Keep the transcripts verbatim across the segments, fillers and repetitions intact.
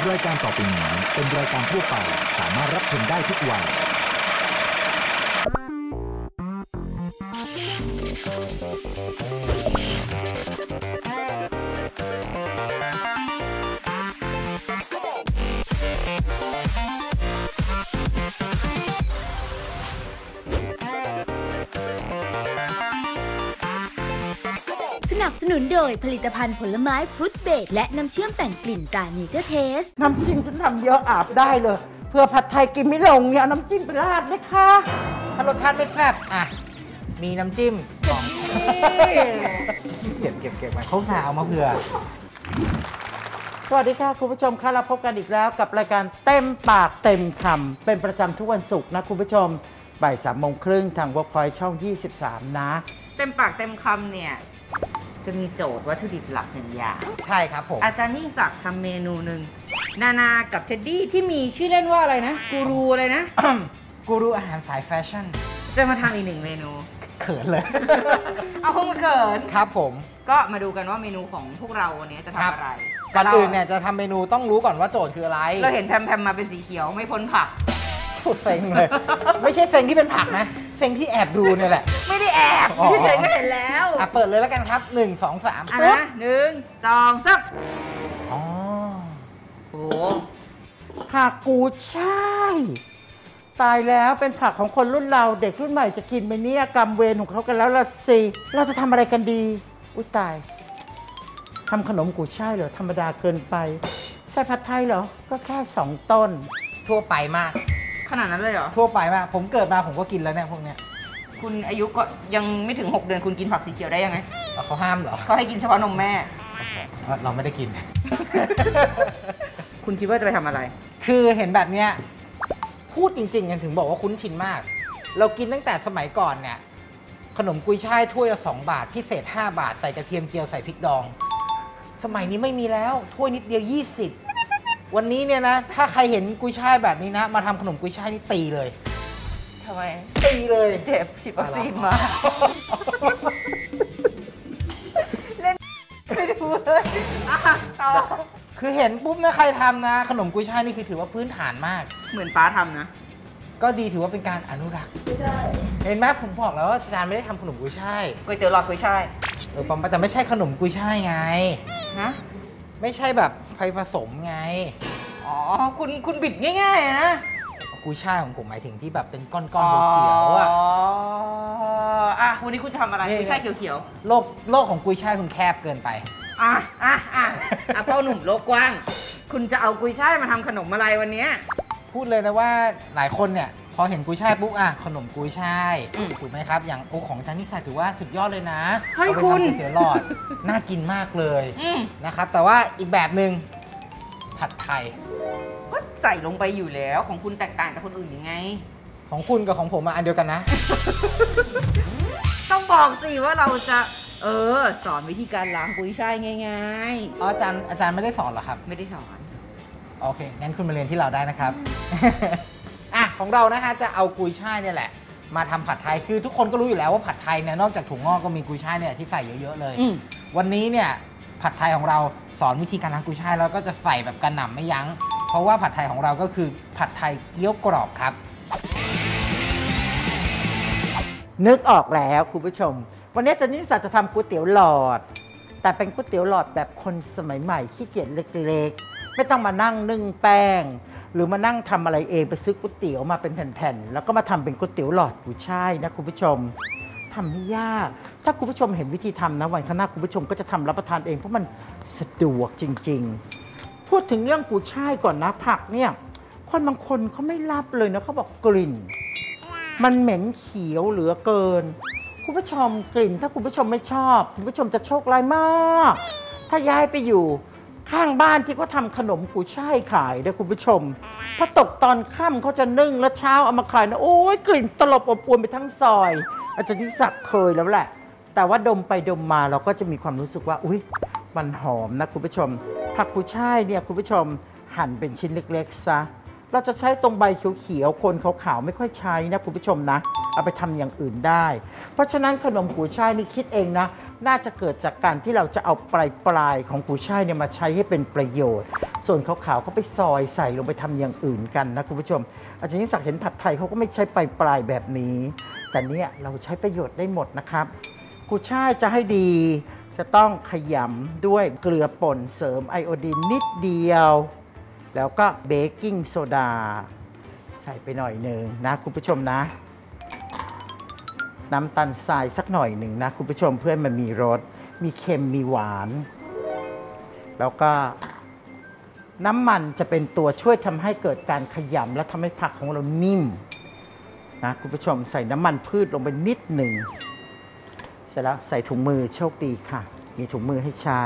รายการต่อไปนี้เป็นรายการทั่วไปสามารถรับชมได้ทุกวัยสนับสนุนโดยผลิตภัณฑ์ผลไม้ฟรุตเบรดและน้ำเชื่อมแต่งกลิ่นตราเนเจอร์เทสน้ำจิ้มฉันทำเยอะอาบได้เลยเพื่อผัดไทยกินไม่ลงเนี่ยน้ำจิ้มไปราดนะคะถ้ารสชาติไม่แซ่บอ่ะมีน้ำจิ้มของเก็บเก็บเก็บมาเขาหาเอามาเผื่อสวัสดีค่ะคุณผู้ชมค่ะเราพบกันอีกแล้วกับรายการเต็มปากเต็มคำเป็นประจำทุกวันศุกร์นะคุณผู้ชมบ่ายสามโมงครึ่งทาง เวิร์คพอยต์ ช่องยี่สิบสามนะเต็มปากเต็มคำเนี่ยจะมีโจทย์วัตถุดิบหลักหนึ่งอย่างใช่ครับผมอาจารย์ยิ่งศักดิ์ทำเมนูหนึ่งนานากับเท็ดดี้ที่มีชื่อเล่นว่าอะไรนะกูรูอะไรนะกูรูอาหารสายแฟชั่นจะมาทำอีกหนึ่งเมนูเขินเลยเอาคงมาเขินครับผมก็มาดูกันว่าเมนูของพวกเราวันนี้จะทำอะไรก่อนอื่นเนี่ยจะทำเมนูต้องรู้ก่อนว่าโจทย์คืออะไรเราเห็นแพมๆมาเป็นสีเขียวไม่พ้นผักเซ็งเลยไม่ใช่เซ็งที่เป็นผักนะเซ็งที่แอบดูเนี่ยแหละไม่ได้แอบที่เซ็งก็เห็นแล้วอ่ะเปิดเลยแล้วกันครับหนึ่งสองสามอ่ะนะหนึ่งสองสามอ๋อโอ้ผักกูช่ายตายแล้วเป็นผักของคนรุ่นเราเด็กรุ่นใหม่จะกินไหมเนี่ยกรรมเวรของเขากันแล้วละสิเราจะทำอะไรกันดีอุ้ยตายทำขนมกูช่ายเหรอธรรมดาเกินไปใส่ผัดไทยเหรอก็แค่สองต้นทั่วไปมากขนาดนั้นเลยเหรอทั่วไปมากผมเกิดมาผมก็กินแล้วเนี่ยพวกเนี้ยคุณอายุก็ยังไม่ถึงหกเดือนคุณกินผักสีเขียวได้ยังไงเขาห้ามเหรอเขาให้กินเฉพาะนมแม่เราไม่ได้กินคุณคิดว่าจะไปทำอะไรคือเห็นแบบเนี้ยพูดจริงๆยังถึงบอกว่าคุ้นชินมากเรากินตั้งแต่สมัยก่อนเนี่ยขนมกุยช่ายถ้วยละสองบาทพิเศษห้าบาทใส่กระเทียมเจียวใส่พริกดองสมัยนี้ไม่มีแล้วถ้วยนิดเดียวยี่สิบวันนี้เนี่ยนะถ้าใครเห็นกุยช่ายแบบนี้นะมาทำขนมกุยช่ายนี่ตีเลยทำไมตีเลยเจ็บฉีดวัคซีนมาเล่นไม่ดูเลยต่อคือเห็นปุ๊บนะใครทำนะขนมกุยช่ายนี่คือถือว่าพื้นฐานมากเหมือนป้าทำนะก็ดีถือว่าเป็นการอนุรักษ์เห็นไหมผมบอกแล้วว่าอาจารย์ไม่ได้ทำขนมกุยช่ายก๋วยเตี๋ยวหลอดกุยช่ายเออปอมแต่ไม่ใช่ขนมกุยช่ายไงนะไม่ใช่แบบไฟผสมไงอ๋อคุณคุณบิดง่ายๆนะกุยช่ายของผมหมายถึงที่แบบเป็นก้อนๆเขียวๆอ่ะอ๋ออ่ะวันนี้คุณจะทำอะไรกุยช่ายเขียวๆโลกโลกของกุยช่ายคุณแคบเกินไปอ่ะอ่ะอ่ะอ่ะพ่อหนุ่มโลกกว้างคุณจะเอากุยช่ายมาทำขนมอะไรวันนี้พูดเลยนะว่าหลายคนเนี่ยพอเห็นกุยช่ายปุ๊บอ่ะขนมกุยช่ายถูกไหมครับอย่างโอของอาจารย์นิสัยถือว่าสุดยอดเลยนะให้คุณก๋วยเตี๋ยวหลอดน่ากินมากเลยนะครับแต่ว่าอีกแบบหนึ่งผัดไทยก็ใส่ลงไปอยู่แล้วของคุณแตกต่างจากคนอื่นยังไงของคุณกับของผมอันเดียวกันนะต้องบอกสิว่าเราจะเออสอนวิธีการล้างกุยช่ายง่ายๆอ๋ออาจารย์อาจารย์ไม่ได้สอนหรอครับไม่ได้สอนโอเคงั้นคุณมาเรียนที่เราได้นะครับอ่ะของเรานะฮะจะเอากุยช่ายเนี่ยแหละมาทำผัดไทยคือทุกคนก็รู้อยู่แล้วว่าผัดไทยเนี่ยนอกจากถั่วงอกก็มีกุยช่ายเนี่ยที่ใส่เยอะๆเลยวันนี้เนี่ยผัดไทยของเราสอนวิธีการล้างกุยช่ายแล้วก็จะใส่แบบกระหน่ำไม่ยั้งเพราะว่าผัดไทยของเราก็คือผัดไทยเกี๊ยวกรอบครับนึกออกแล้วคุณผู้ชมวันนี้อาจารย์นิสัยจะทำก๋วยเตี๋ยวหลอดแต่เป็นก๋วยเตี๋ยวหลอดแบบคนสมัยใหม่ขี้เกียจเล็กๆไม่ต้องมานั่งนึ่งแป้งหรือมานั่งทำอะไรเองไปซื้อก๋วยเตี๋ยวมาเป็นแผ่นๆแล้วก็มาทำเป็นก๋วยเตี๋ยวหลอดกุยช่ายนะคุณผู้ชมทำไม่ยากถ้าคุณผู้ชมเห็นวิธีทำนะวันข้างหน้าคุณผู้ชมก็จะทำรับประทานเองเพราะมันสะดวกจริงๆพูดถึงเรื่องกุยช่ายก่อนนะผักเนี่ยคนบางคนเขาไม่รับเลยนะเขาบอกกลิ่นมันเหม็นเขียวเหลือเกินคุณผู้ชมกลิ่นถ้าคุณผู้ชมไม่ชอบคุณผู้ชมจะโชคร้ายมากถ้าย้ายไปอยู่ข้างบ้านที่เขาทำขนมกุยช่ายขายนะคุณผู้ชมพอตกตอนค่ำเขาจะนึ่งแล้วเช้าเอามาขายนะโอ้ยกลิ่นตลบอบอวนไปทั้งซอยอาจารย์นิสัยเคยแล้วแหละแต่ว่าดมไปดมมาเราก็จะมีความรู้สึกว่าอุ๊ยมันหอมนะคุณผู้ชมผักกุยช่ายเนี่ยคุณผู้ชมหั่นเป็นชิ้นเล็กๆซะเราจะใช้ตรงใบเขียวๆคนขาวๆไม่ค่อยใช้นะคุณผู้ชมนะเอาไปทำอย่างอื่นได้เพราะฉะนั้นขนมกุยช่ายนี่คิดเองนะน่าจะเกิดจากการที่เราจะเอาปลายปลายของกุยช่ายเนี่ยมาใช้ให้เป็นประโยชน์ส่วนขาวๆก็ไปซอยใส่ลงไปทำอย่างอื่นกันนะคุณผู้ชมอาจารย์ยิ่งศักดิ์เห็นผัดไทยเขาก็ไม่ใช้ปลายปลายแบบนี้แต่เนี่ยเราใช้ประโยชน์ได้หมดนะครับกุยช่ายจะให้ดีจะต้องขยำด้วยเกลือป่นเสริมไอโอดีนนิดเดียวแล้วก็เบกกิ้งโซดาใส่ไปหน่อยหนึ่งนะคุณผู้ชมนะน้ำตาลทรายสักหน่อยหนึ่งนะคุณผู้ชมเพื่อมันมีรสมีเค็มมีหวานแล้วก็น้ำมันจะเป็นตัวช่วยทำให้เกิดการขยำและทำให้ผักของเรานิ่มนะคุณผู้ชมใส่น้ำมันพืชลงไปนิดหนึ่งเสร็จแล้วใส่ถุงมือโชคดีค่ะมีถุงมือให้ใช้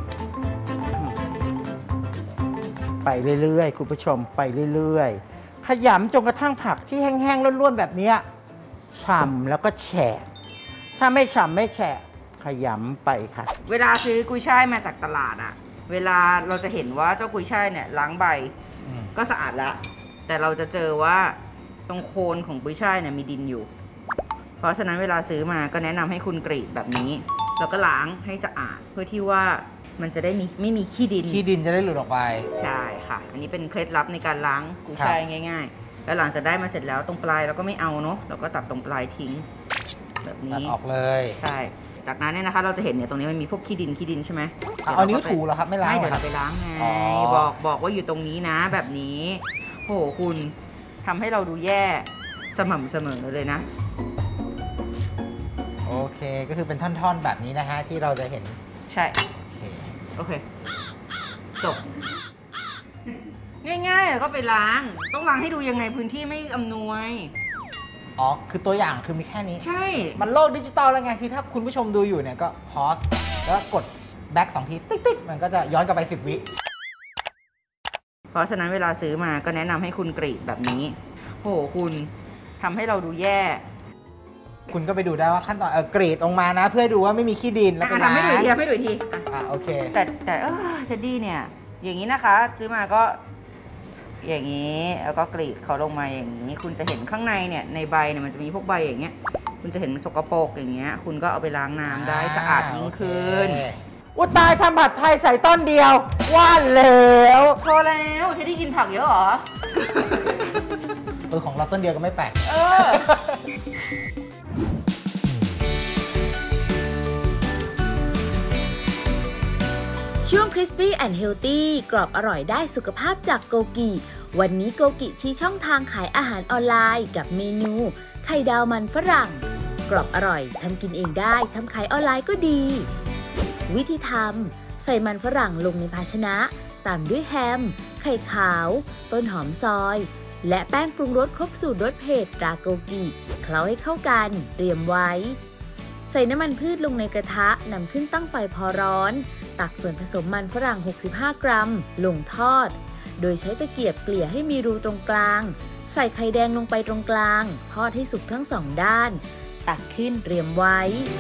ไปเรื่อยๆคุณผู้ชมไปเรื่อยๆขยำจนกระทั่งผักที่แห้งๆร่วนๆแบบนี้ฉ่ำแล้วก็แฉะถ้าไม่ฉ่ำไม่แฉะขยำไปค่ะเวลาซื้อกุยช่ายมาจากตลาดอะเวลาเราจะเห็นว่าเจ้ากุยช่ายเนี่ยล้างใบก็สะอาดละแต่เราจะเจอว่าตรงโคนของกุยช่ายเนี่ยมีดินอยู่เพราะฉะนั้นเวลาซื้อมาก็แนะนำให้คุณกรีดแบบนี้แล้วก็ล้างให้สะอาดเพื่อที่ว่ามันจะได้มีไม่มีขี้ดินขี้ดินจะได้หลุดออกไปใช่ค่ะอันนี้เป็นเคล็ดลับในการล้างกุยช่ายง่ายๆแล้วหลังจากได้มาเสร็จแล้วตรงปลายเราก็ไม่เอาเนาะเราก็ตัดตรงปลายทิ้งแบบนี้ตัดออกเลยใช่จากนั้นเนี่ยนะคะเราจะเห็นเนี่ยตรงนี้มันมีพวกขี้ดินขี้ดินใช่ไหมเอานิ้วถูเหรอครับไม่ล้างไม่เดี๋ยวเราไปล้างไงบอกบอกว่าอยู่ตรงนี้นะแบบนี้โหคุณทำให้เราดูแย่สม่ำเสมอเลยนะโอเคก็คือเป็นท่อนๆแบบนี้นะฮะที่เราจะเห็นใช่โอเคจบง่ายๆแล้วก็ไปล้างต้องล้างให้ดูยังไงพื้นที่ไม่อำนวยอ๋อคือตัวอย่างคือมีแค่นี้ใช่มันโลกดิจิตอลแล้วไงคือถ้าคุณผู้ชมดูอยู่เนี่ยก็พอสแล้วกดแบ็กสองทีติ๊กๆมันก็จะย้อนกลับไปสิบวิเพราะฉะนั้นเวลาซื้อมาก็แนะนำให้คุณกรีดแบบนี้โหคุณทำให้เราดูแย่คุณก็ไปดูได้ว่าขั้นตอนเออกรีดออกมานะเพื่อดูว่าไม่มีขี้ดินแล้วก็ล้างไม่ดูทีไม่ดูทีอ่ะโอเคแต่แต่เออเท็ดดี้เนี่ยอย่างนี้นะคะซื้อมาก็อย่างนี้แล้วก็กรีดเขาลงมาอย่างนี้คุณจะเห็นข้างในเนี่ยในใบเนี่ยมันจะมีพวกใบอย่างเงี้ยคุณจะเห็นมันสกปรกอย่างเงี้ยคุณก็เอาไปล้างน้ำได้สะอาดยิ่งขึ้นอุยตายทำผัดไทยใส่ต้นเดียวว่านแล้วพอแล้วเท็ดดี้กินผักเยอะเหรอเออของเราต้นเดียวก็ไม่แปลกเออช่วง Crispy and Healthy กรอบอร่อยได้สุขภาพจากโกกิวันนี้โกกิชี้ช่องทางขายอาหารออนไลน์กับเมนูไข่ดาวมันฝรั่งกรอบอร่อยทำกินเองได้ทำขายออนไลน์ก็ดีวิธีทำใส่มันฝรั่งลงในภาชนะตามด้วยแฮมไข่ขาวต้นหอมซอยและแป้งปรุงรสครบสูตรรสเผ็ดตราโกกิเคล้าให้เข้ากันเตรียมไว้ใส่น้ำมันพืชลงในกระทะนำขึ้นตั้งไฟพอร้อนตักส่วนผสมมันฝรั่งหกสิบห้ากรัมลงทอดโดยใช้ตะเกียบเกลี่ยให้มีรูตรงกลางใส่ไข่แดงลงไปตรงกลางทอดให้สุกทั้งสองด้านตักขึ้นเตรียมไว้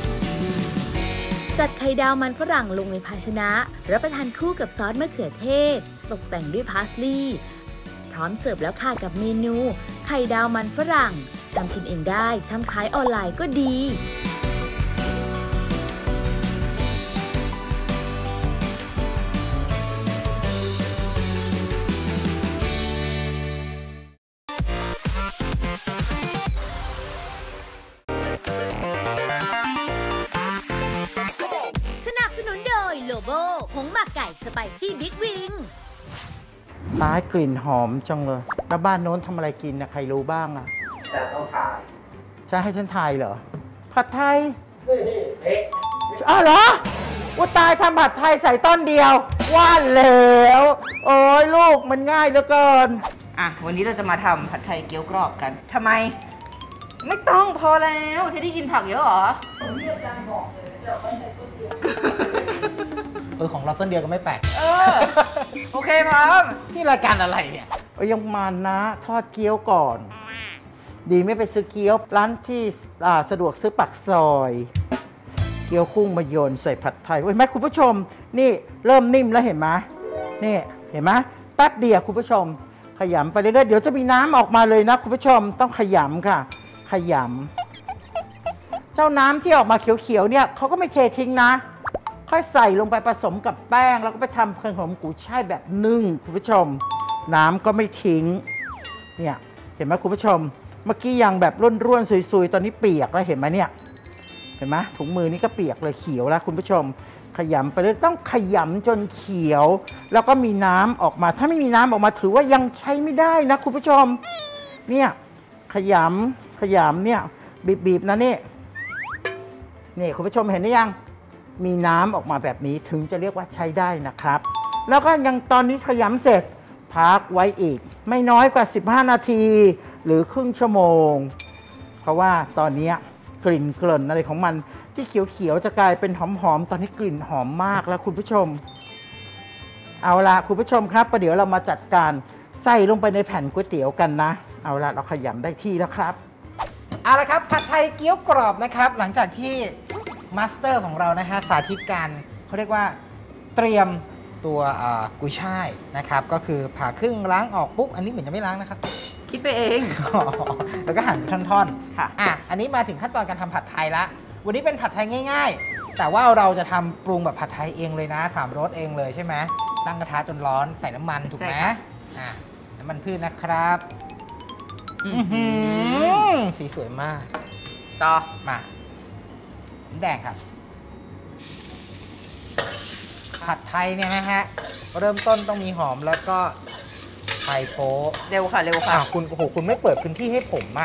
จัดไข่ดาวมันฝรั่งลงในภาชนะรับประทานคู่กับซอสมะเขือเทศตกแต่งด้วยพาสลีย์พร้อมเสิร์ฟแล้วค่ะกับเมนูไข่ดาวมันฝรั่งทำกินเองได้ทำขายออนไลน์ก็ดีผงหมักไก่สไปซี่บิ๊กวิงตายกลิ่นหอมจังเลยแล้วบ้านโน้นทำอะไรกินนะใครรู้บ้างอ่ะแต่ต้องทายจะให้ฉันทายเหรอผัดไทยอ้าวเหรอว่าตายทำผัดไทยใส่ต้นเดียวว่านแล้วโอ้ยลูกมันง่ายเหลือเกินอ่ะวันนี้เราจะมาทำผัดไทยเกี๊ยวกรอบกันทำไมไม่ต้องพอแล้วเธอได้กินผักเยอะเหรอผมเรียกอาจารย์บอกเลยเดี๋ยวไม่ใส่ต้นเดียวเออของเราต้นเดียวก็ไม่แปลกเออโอเคพร้อมนี่รายการอะไรเนี่ยยังมันนะทอดเกี๊ยวก่อนดีไม่ไปซื้อเกี๊ยวร้านที่สะดวกซื้อปักซอยเกี๊ยวกุ้งมาโยนใส่ผัดไทยเห็นไหมคุณผู้ชมนี่เริ่มนิ่มแล้วเห็นไหมนี่เห็นไหมแป๊บเดียวคุณผู้ชมขยำไปเรื่อยๆเดี๋ยวจะมีน้ำออกมาเลยนะคุณผู้ชมต้องขยำค่ะขยำเจ้าน้ำที่ออกมาเขียวๆเนี่ยเขาก็ไม่เททิ้งนะค่อยใส่ลงไปผสมกับแป้งแล้วก็ไปทำขนมกุยช่ายแบบนึ่งคุณผู้ชมน้ำก็ไม่ทิ้งเนี่ยเห็นไหมคุณผู้ชมเมื่อกี้ยังแบบร่วนๆซุยๆตอนนี้เปียกแล้วเห็นไหมเนี่ยเห็นไหมถุงมือนี่ก็เปียกเลยเขียวแล้วคุณผู้ชมขยำไปเลยต้องขยำจนเขียวแล้วก็มีน้ำออกมาถ้าไม่มีน้ำออกมาถือว่ายังใช้ไม่ได้นะคุณผู้ชมเนี่ยขยำขยำเนี่ยบีบๆนะนี่นี่คุณผู้ชมเห็นหรือยังมีน้ำออกมาแบบนี้ถึงจะเรียกว่าใช้ได้นะครับแล้วก็ยังตอนนี้ขยำเสร็จพักไว้อีกไม่น้อยกว่าสิบห้านาทีหรือครึ่งชั่วโมงเพราะว่าตอนนี้กลิ่นเกลิ่นอะไรของมันที่เขียวๆจะกลายเป็นหอมๆตอนนี้กลิ่นหอมมากแล้วคุณผู้ชมเอาละคุณผู้ชมครับประเดี๋ยวเรามาจัดการใส่ลงไปในแผ่นก๋วยเตี๋ยวกันนะเอาละเราขยำได้ที่แล้วครับเอาละครับผัดไทยเกี๊ยวกรอบนะครับหลังจากที่มาสเตอร์ของเรานะฮะสาธิตการเขาเรียกว่าเตรียมตัวกุยช่ายนะครับก็คือผ่าครึ่งล้างออกปุ๊บอันนี้เหมือนจะไม่ล้างนะครับคิดไปเองแล้วก็หั่นเป็นท่อนๆค่ะอ่ะอันนี้มาถึงขั้นตอนการทำผัดไทยละวันนี้เป็นผัดไทยง่ายๆแต่ว่าเราจะทำปรุงแบบผัดไทยเองเลยนะสามรสเองเลยใช่ไหมตั้งกระทะจนร้อนใส่น้ำมันถูกไหมอ่ะน้ำมันพืชนะครับสีสวยมากต่อมาน้ำแดงครับผัดไทยเนี่ยนะฮะเริ่มต้นต้องมีหอมแล้วก็ไข่โป๊เร็วค่ะเร็วค่ะคุณโอ้โหคุณไม่เปิดพื้นที่ให้ผมอ่ะ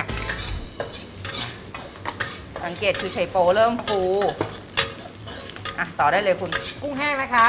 สังเกตคือไข่โป๊เริ่มฟูอ่ะต่อได้เลยคุณกุ้งแห้งนะครับ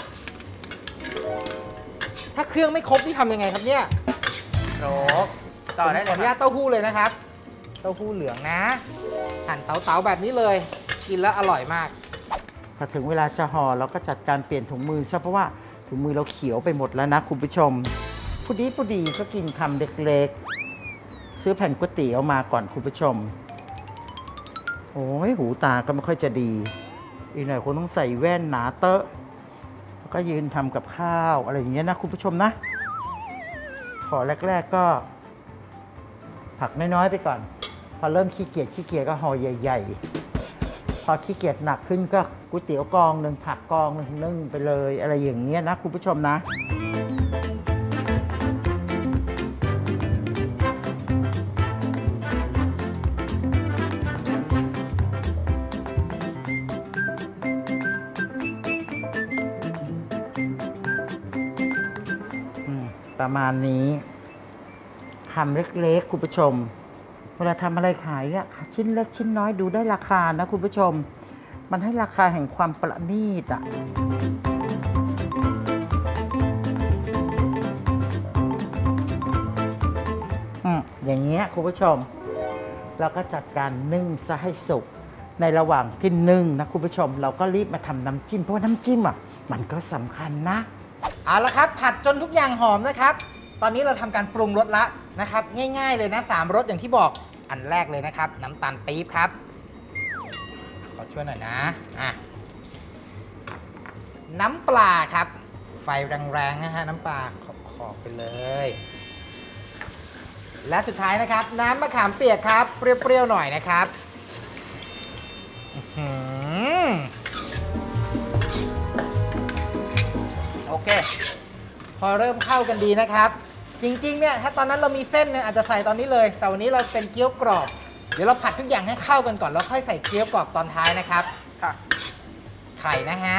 ถ้าเครื่องไม่ครบที่ทำยังไงครับเนี่ยโรกต่อได้เลยขออนุญาตเต้าหู้เลยนะครับเต้าหู้เหลืองนะหั่นเต๋าๆแบบนี้เลยกินแล้วอร่อยมากพอถึงเวลาจะห่อเราก็จัดการเปลี่ยนถุงมือซะเพราะว่าถุงมือเราเขียวไปหมดแล้วนะคุณผู้ชมผู้ดีผู้ดีก็กินคำเล็กๆซื้อแผ่นก๋วยเตี๋ยวมาก่อนคุณผู้ชมโอ้ยหูตาก็ไม่ค่อยจะดีอีกหน่อยคงต้องใส่แว่นหนาเตอะแล้วก็ยืนทำกับข้าวอะไรอย่างเงี้ยนะคุณผู้ชมนะขอแรกๆก็ผักน้อยๆไปก่อนพอเริ่มขี้เกียจขี้เกียจก็ห่อใหญ่ๆพอขี้เกียจหนักขึ้นก็ก๋วยเตี๋ยวกองหนึ่งผักกองหนึ่งนึ่งไปเลยอะไรอย่างเงี้ยนะคุณผู้ชมนะประมาณนี้คำเล็กๆคุณผู้ชมเวลาทำอะไรขายเนี่ยชิ้นเล็กชิ้นน้อยดูได้ราคานะคุณผู้ชมมันให้ราคาแห่งความประณีตอ่ะอืมอย่างเงี้ยคุณผู้ชมเราก็จัดการนึ่งซะให้สุกในระหว่างที่นึ่งนะคุณผู้ชมเราก็รีบมาทำน้ำจิ้มเพราะว่าน้ำจิ้มอ่ะมันก็สำคัญนะเอาละครับผัดจนทุกอย่างหอมนะครับตอนนี้เราทำการปรุงรสละนะครับง่ายๆเลยนะสามรสอย่างที่บอกอันแรกเลยนะครับน้ำตาลปี๊บครับขอช่วยหน่อยนะอ่ะน้ำปลาครับไฟแรงๆนะฮะน้ำปลาขอบๆไปเลยและสุดท้ายนะครับน้ำมะขามเปียกครับเปรี้ยวๆหน่อยนะครับโอเคพอเริ่มเข้ากันดีนะครับจริงๆเนี่ยถ้าตอนนั้นเรามีเส้นเนี่ยอาจจะใส่ตอนนี้เลยแต่วันนี้เราเป็นเกี๊ยวกรอบเดี๋ยวเราผัดทุกอย่างให้เข้ากันก่อนแล้วค่อยใส่เกี๊ยวกรอบตอนท้ายนะครับค่ะไข่นะฮะ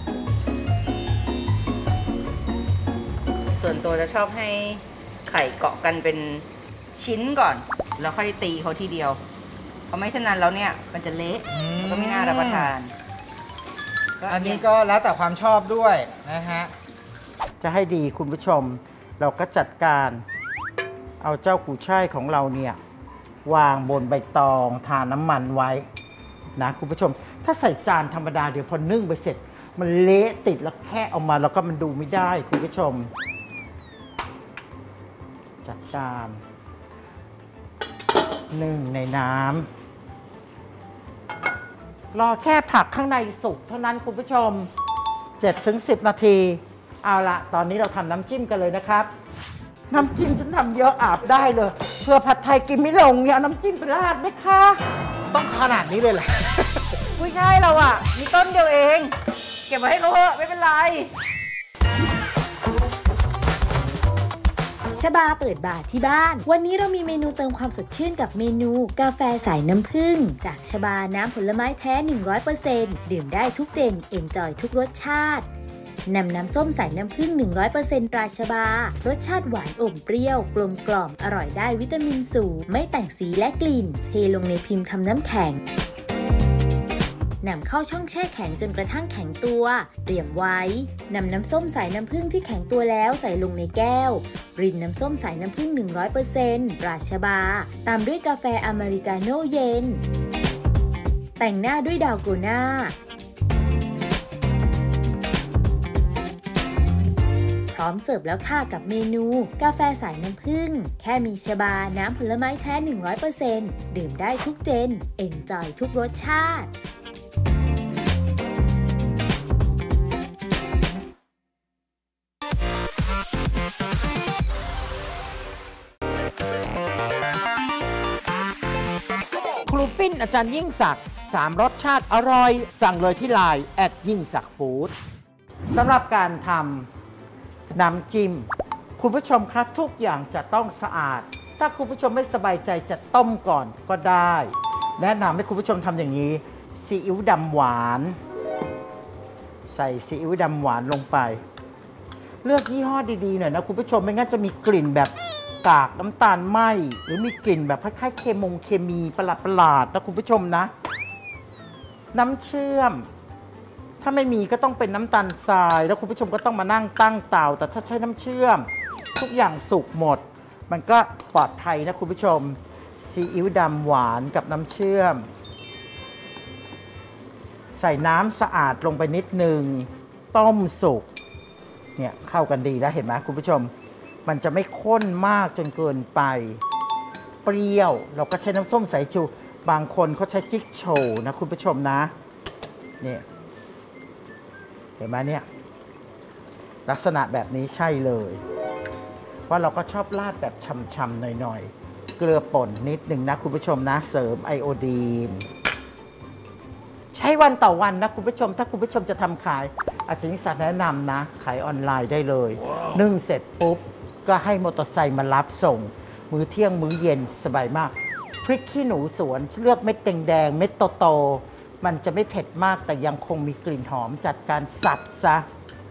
ส่วนตัวจะชอบให้ไข่เกาะกันเป็นชิ้นก่อนแล้วค่อยตีเขาทีเดียวเพราะไม่เช่นนั้นแล้วเนี่ยมันจะเละมันก็ไม่น่ารับประทานอันนี้ก็แล้วแต่ความชอบด้วยนะฮะจะให้ดีคุณผู้ชมเราก็จัดการเอาเจ้ากุยช่ายของเราเนี่ยวางบนใบตองทาน้ำมันไว้นะคุณผู้ชมถ้าใส่จานธรรมดาเดี๋ยวพอนึ่งไปเสร็จมันเละติดแล้วแค่เอามาแล้วก็มันดูไม่ได้คุณผู้ชมจัดการนึ่งในน้ำรอแค่ผักข้างในสุกเท่านั้นคุณผู้ชม เจ็ดถึงสิบ นาทีเอาละตอนนี้เราทำน้ำจิ้มกันเลยนะครับน้ำจิ้มฉันทำเยอะอาบได้เลยเพื่อผัดไทยกินไม่ลงเนี่ยน้ำจิ้มไปราดไหมคะต้องขนาดนี้เลยเหรอกุ้ยช่ายเราอ่ะมีต้นเดียวเองเก็บไว้ให้เขาเถอะไม่เป็นไรชบาเปิดบาร์ที่บ้านวันนี้เรามีเมนูเติมความสดชื่นกับเมนูกาแฟสายน้ำผึ้งจากชบาน้ำผลไม้แท้ หนึ่งร้อยเปอร์เซ็นต์ ดื่มได้ทุกเจนเอนจอยทุกรสชาตินำน้ำส้มสายน้ำผึ้ง หนึ่งร้อยเปอร์เซ็นต์ ตราชบารสชาติหวานอมเปรี้ยวกลมกล่อมอร่อยได้วิตามินสูงไม่แต่งสีและกลิ่นเทลงในพิมพ์ทำน้ำแข็งนำเข้าช่องแช่แข็งจนกระทั่งแข็งตัวเตรียมไว้นำน้ำส้มสายน้ำผึ้งที่แข็งตัวแล้วใส่ลงในแก้วรินน้ำส้มสายน้ำผึ้ง หนึ่งร้อยเปอร์เซ็นต์ ราชบาตามด้วยกาแฟอเมริกาโน่เย็นแต่งหน้าด้วยดาวโกน่าพร้อมเสิร์ฟแล้วค่ะกับเมนูกาแฟสายน้ำผึ้งแค่มีชบาน้ำผลไม้แท้ หนึ่งร้อยเปอร์เซ็นต์ ดื่มได้ทุกเจนเอนจอยทุกรสชาติครูปิ้นอาจารย์ยิ่งศักดิ์สามรสชาติอร่อยสั่งเลยที่ไลน์แอดยิ่งศักดิ์ฟู้ดสำหรับการทำน้ำจิ้มคุณผู้ชมคะทุกอย่างจะต้องสะอาดถ้าคุณผู้ชมไม่สบายใจจะต้มก่อนก็ได้แนะนำให้คุณผู้ชมทำอย่างนี้ซีอิ๊วดำหวานใส่ซีอิ๊วดำหวานลงไปเลือกยี่ห้อดีๆหน่อยนะคุณผู้ชมไม่งั้นจะมีกลิ่นแบบกากน้ำตาลไหมหรือมีกลิ่นแบบคล้ายๆเคมงเคมีประหลาดๆนะคุณผู้ชมนะน้ำเชื่อมถ้าไม่มีก็ต้องเป็นน้ำตาลทรายแล้วคุณผู้ชมก็ต้องมานั่งตั้งเตาแต่ถ้าใช้น้ำเชื่อมทุกอย่างสุกหมดมันก็ปลอดภัยนะคุณผู้ชมซีอิ๊วดำหวานกับน้ำเชื่อมใส่น้ำสะอาดลงไปนิดนึงต้มสุกเนี่ยเข้ากันดีแล้วเห็นไหมคุณผู้ชมมันจะไม่ข้นมากจนเกินไปเปรี้ยวเราก็ใช้น้ำส้มสายชูบางคนเขาใช้จิ๊กโชว์นะคุณผู้ชมนะเนี่ยเห็นไหมเนี่ยลักษณะแบบนี้ใช่เลยว่าเราก็ชอบราดแบบช่ำๆหน่อยๆเกลือป่นนิดหนึ่งนะคุณผู้ชมนะเสริมไอโอดีนใช้วันต่อวันนะคุณผู้ชมถ้าคุณผู้ชมจะทำขายอาจารย์นิสสันแนะนำนะขายออนไลน์ได้เลย wow. นึ่งเสร็จปุ๊บก็ให้มอเตอร์ไซค์มารับส่งมื้อเที่ยงมื้อเย็นสบายมากพริกขี้หนูสวนเลือกเม็ดแดงๆเม็ดโตๆมันจะไม่เผ็ดมากแต่ยังคงมีกลิ่นหอมจัดการสับซะ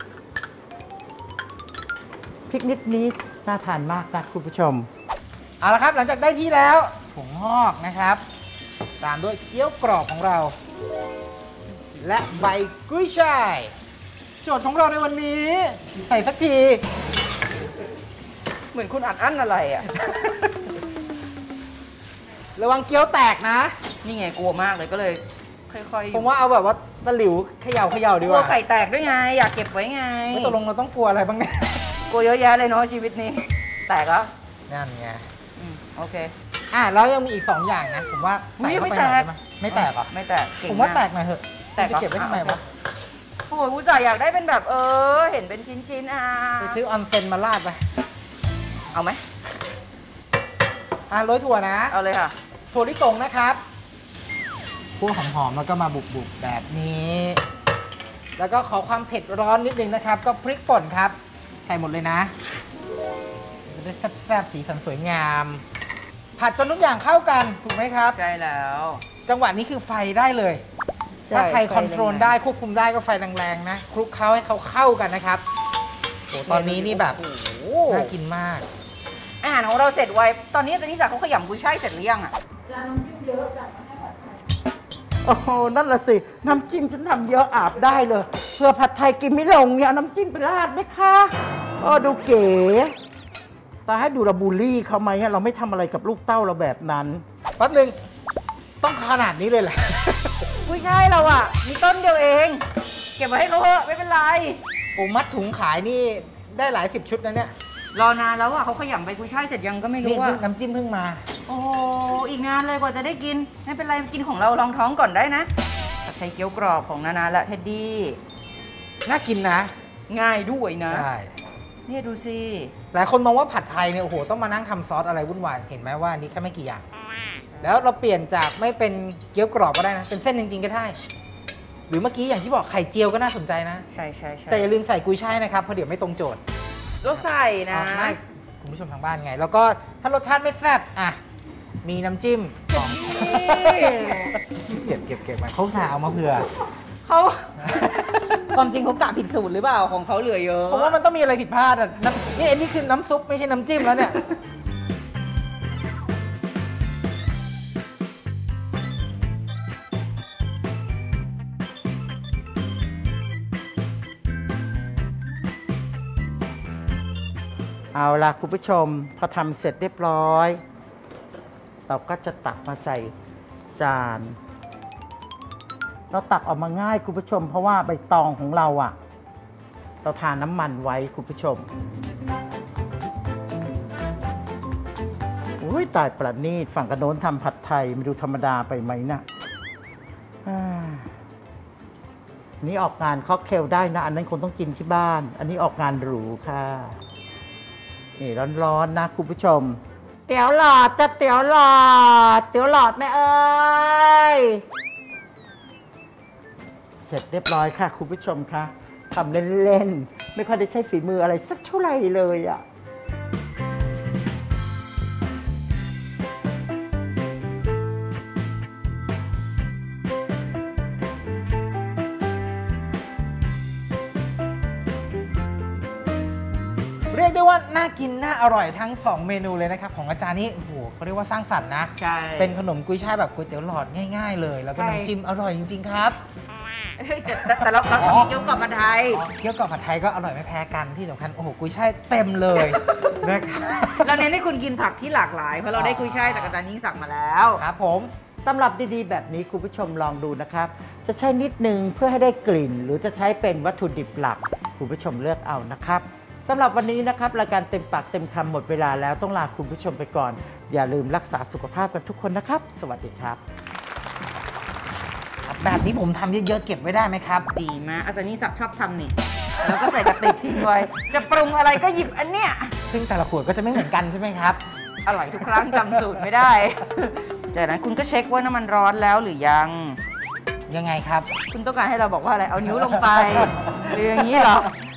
พริกนิดนี้น่าทานมากนะคุณผู้ชมเอาละครับหลังจากได้ที่แล้วผงฮอกนะครับตามด้วยเกี๊ยวกรอบของเราและใบกุ้ยช่ายโจทย์ของเราในวันนี้ใส่สักทีเหมือนคุณอัดอั้นอะไรอ่ะระวังเกี๊ยวแตกนะนี่ไงกลัวมากเลยก็เลยค่อยๆผมว่าเอาแบบว่าตะหลิวเขย่าเขย่าดีกว่ากลัวไข่แตกด้วยไงอยากเก็บไว้ไงไม่ตกลงเราต้องกลัวอะไรบ้างเนี่ยกลัวเยอะแยะเลยเนาะชีวิตนี้แตกแล้วนั่นไงโอเคอ่ะแล้วยังมีอีกสองอย่างนะผมว่าใส่เข้าไปหน่อยได้ไหมไม่แตกเหรอไม่แตกผมว่าแตกหน่อยเถอะแตกจะเก็บไว้ทำไมวะโอ้ยกูจ่ายอยากได้เป็นแบบเออเห็นเป็นชิ้นๆอ่ะไปซื้อออนเซ็นมาราดไปเอาไหมอ่ะโรยถั่วนะเอาเลยค่ะถั่วลิสงนะครับพวกหอมๆแล้วก็มาบุบๆแบบนี้แล้วก็ขอความเผ็ดร้อนนิดนึงนะครับก็พริกป่นครับใส่หมดเลยนะจะได้แซ่บๆสีสันสวยงามผัดจนทุกอย่างเข้ากันถูกไหมครับใช่แล้วจังหวะนี้คือไฟได้เลยถ้าใครคอนโทรลได้ควบคุมได้ก็ไฟแรงๆนะคลุกเคล้าให้เขาเข้ากันนะครับโอ้ตอนนี้นี่แบบน่ากินมากอาหารของเราเสร็จไวตอนนี้อาจารย์นิสสันเขาขยำกุ้ยช่ายเสร็จหรือยังอ่ะน้ำจิ้มเยอะจังให้ผัดไทยโอ้โหนั่นละสิน้ำจิ้มฉันทำเยอะอาบได้เลยเพื่อผัดไทยกินไม่ลงเนี่ยน้ำจิ้มไปราดไหมคะโอ้ดูเก๋แต่ให้ดูเราบูลลี่เขาไหมเราไม่ทำอะไรกับลูกเต้าเราแบบนั้นแป๊บนึงต้องขนาดนี้เลยแหละกุ้ยช่ายเราอ่ะมีต้นเดียวเองเก็บไว้ให้เขาเถอะไม่เป็นไรโอ้มัดถุงขายนี่ได้หลายสิบชุดนะเนี่ยรอนานแล้วอ่ะเขาขยำใบกุ้ยช่ายเสร็จยังก็ไม่รู้ว่าน้ำจิ้มเพิ่งมาโอ้อีกนานเลยกว่าจะได้กินไม่เป็นไรกินของเราลองท้องก่อนได้นะผัดไทยเกี๊ยวกรอบของนานาและเท็ดดี้น่ากินนะง่ายด้วยนะใช่เนี่ยดูสิหลายคนมองว่าผัดไทยเนี่ยโอ้โหต้องมานั่งทำซอสอะไรวุ่นวายเห็นไหมว่านี่แค่ไม่กี่อย่างแล้วเราเปลี่ยนจากไม่เป็นเกี๊ยวกรอบก็ได้นะเป็นเส้นจริงๆก็ได้หรือเมื่อกี้อย่างที่บอกไข่เจียวก็น่าสนใจนะใช่ใช่ใช่แต่อย่าลืมใส่กุยช่ายนะครับเพราะเดี๋ยวไม่ตรงโจทย์ก็ใส่นะไม่คุณผู้ชมทางบ้านไง แล้วก็ถ้ารสชาติไม่แซ่บอ่ะมีน้ำจิ้มของเก็บเก็บเก็บมาเขาสาเอามาเผื่อเขาความจริงเขากะผิดสูตรหรือเปล่าของเขาเหลือเยอะผมว่ามันต้องมีอะไรผิดพลาดอ่ะน้ำนี่อันนี้คือน้ำซุปไม่ใช่น้ำจิ้มแล้วเนี่ยเอาล่ะคุณผู้ชมพอทำเสร็จเรียบร้อย เราก็จะตักมาใส่จานเราตักออกมาง่ายคุณผู้ชม เพราะว่าใบตองของเราอะเราทาน้ำมันไว้คุณผู้ชมอุ้ยตายประณีตฝั่งกระโน้นทำผัดไทยไม่ดูธรรมดาไปไหมนะอ่านี่ออกงานค็อกเทลได้นะ อันนั้นคงต้องกินที่บ้าน อันนี้ออกงานหรูค่ะนี่ร้อนๆนะคุณผู้ชมเตี๋ยวหลอดจะเตี๋ยวหลอดเตี๋ยวหลอดแม่เอ้ยเสร็จเรียบร้อยค่ะคุณผู้ชมคะทำเล่นๆไม่ค่อยได้ใช้ฝีมืออะไรสักเท่าไหร่เลยอ่ะเรียกได้ว่าน่ากินน่าอร่อยทั้งสองเมนูเลยนะครับของอาจารย์นี่โอ้โหเขาเรียกว่าสร้างสรรค์นะใช่เป็นขนมกุยช่ายแบบก๋วยเตี๋ยวหลอดง่ายๆเลย แล้วก็ใช่น้ำจิ้มอร่อยจริงๆครับเฮ้ยแต่แต่แต่เราเราอ๋อทำเกี๊ยวกรอบผัดไทยเคี่ยวกับผัดไทยก็อร่อยไม่แพ้กันที่สำคัญโอ้โหกุยช่ายเต็มเลยนะครับเราเน้นให้คุณกินผักที่หลากหลาย เพราะเราได้กุยช่ายจากอาจารย์ยิ่งศักดิ์มาแล้วครับผมตำรับดีๆแบบนี้คุณผู้ชมลองดูนะครับจะใช้นิดนึงเพื่อให้ได้กลิ่น หรือจะใช้เป็นวัตถุดิบหลักคุณผู้ชมเลือกเอานะครับสำหรับวันนี้นะครับรายการเต็มปากเต็มคำหมดเวลาแล้วต้องลาคุณผู้ชมไปก่อนอย่าลืมรักษาสุขภาพกันทุกคนนะครับสวัสดีครับแบบนี้ผมทำเยอะๆเก็บไว้ได้ไหมครับดีมากอาจารย์ยิ่งศักดิ์ชอบทำนี่ แล้วก็ใส่กระติกทิ้งไว้ จะปรุงอะไรก็หยิบอันเนี้ยซึ่งแต่ละขวดก็จะไม่เหมือนกันใช่ไหมครับอร่อยทุกครั้งจำสูตรไม่ได้ จากนั้นคุณก็เช็คว่าน้ำมันร้อนแล้วหรือยังยังไงครับคุณต้องการให้เราบอกว่าอะไร เอานิ้วลงไป หรืออย่างนี้เหรอ